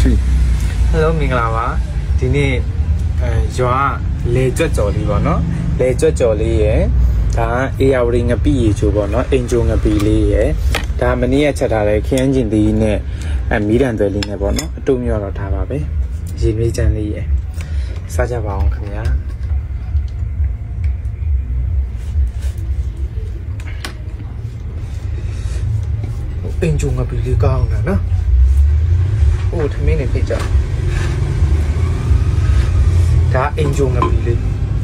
Hello မင်္ဂလာပါဒီနေ့ရွာလေကြွက်ကြော်လေးပေါ့နော်လေကြွက်ကြော်လေးရယ်ဒါအေယာဝရီငပိရေချိုပေါ့နော်အင်ဂျိုငပိလေးရယ်ဒါမနေ့ကချက်ထားတဲ့ခရမ်းကျင်သီးနဲ့မီးတံသွဲလေးနဲ့ပေါ့နော်အတုံးမြော့တော့ထားပါပဲရေမေးချမ်းလေးရယ်စားကြပါအောင်ခင်ဗျာအင်ဂျိုငပိလေးကောင်းတာနော်โอ้ทำไมเนี่ยพี่จ๋าဒါအင်ဂျုံငပီလေး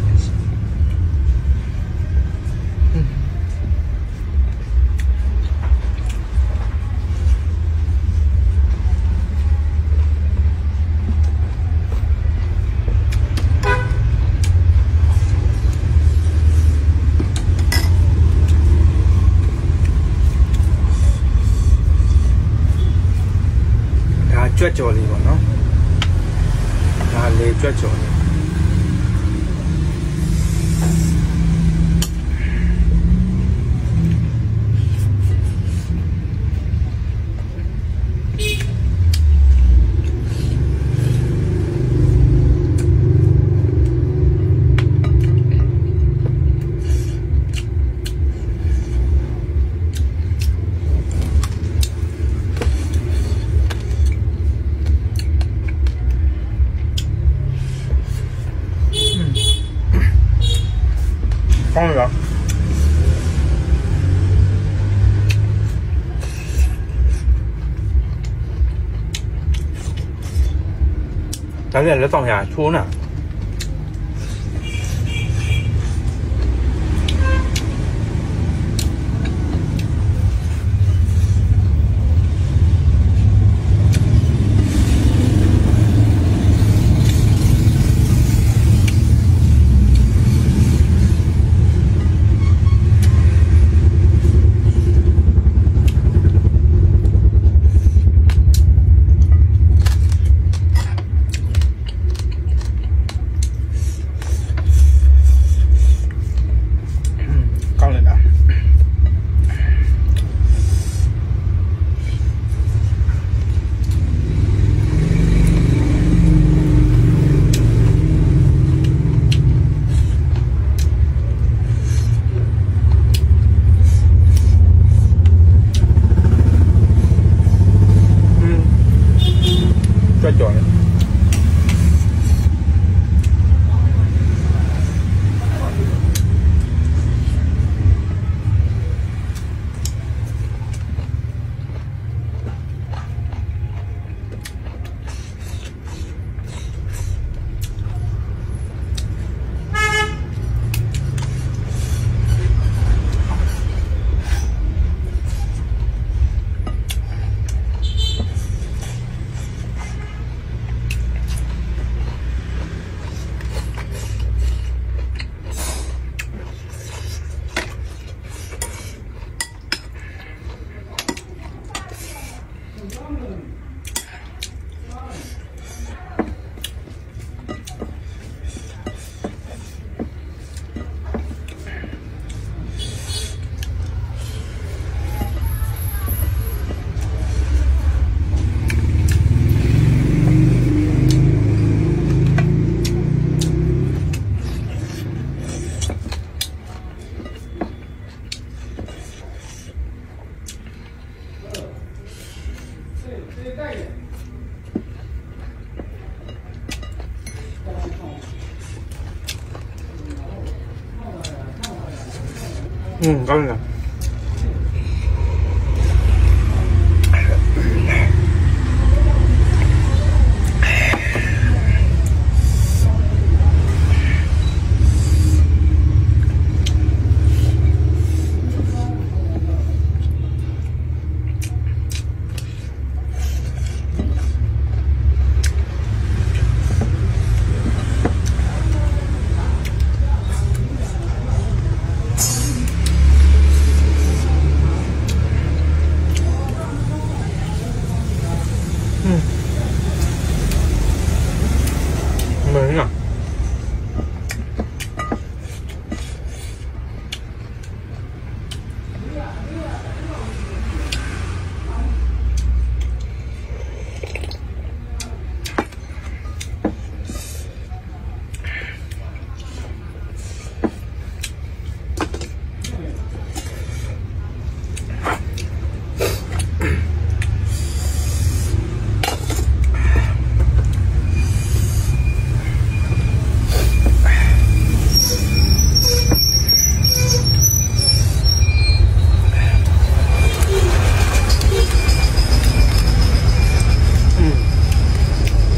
ကြွက်ကြော်လေးပေါ့နော်ဒါလေကြွက်ကြော်လေးကောင်းလားဒါလည်းလက်ဆောင်ရချိုးနာကောင်းလား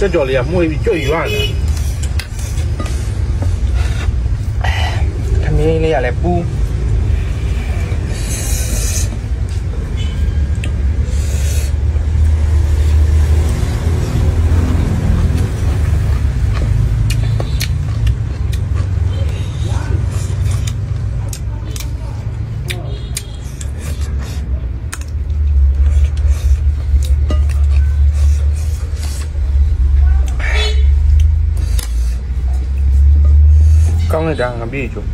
这脚里木就远了。 他们那来补。 刚才讲个米酒。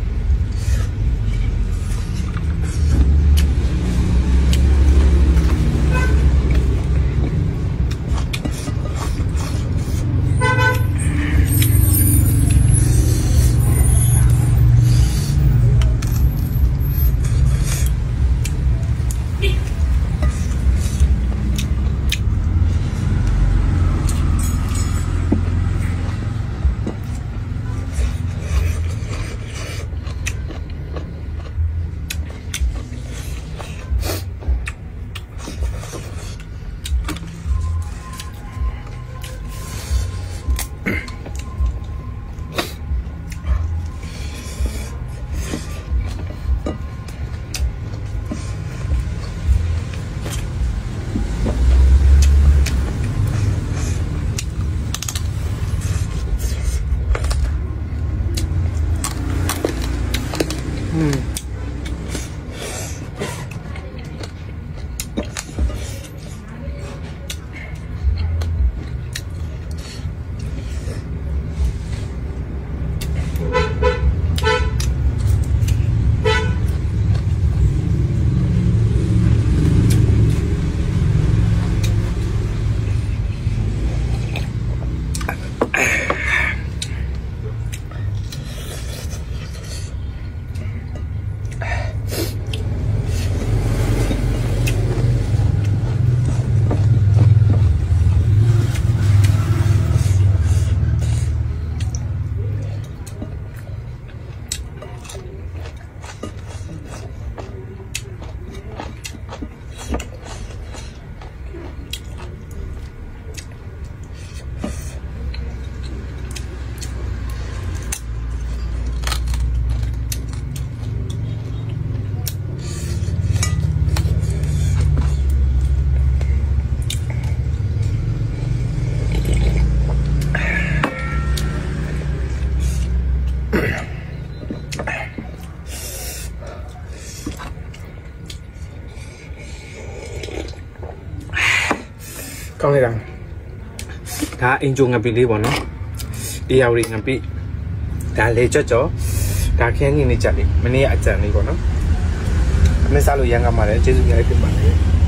ကောင်းလိုက်တာဒါအင်ဂျိုငပီလေးပေါ့နော်အေယာဝရီငပီဒါလေကြွကြောဒါခင်းနေကြလေးမနေ့ကအကြံလေးပေါ့နော်အမေစားလို့ရန်ကမှာလည်းကျေးဇူးများတင်ပါတယ်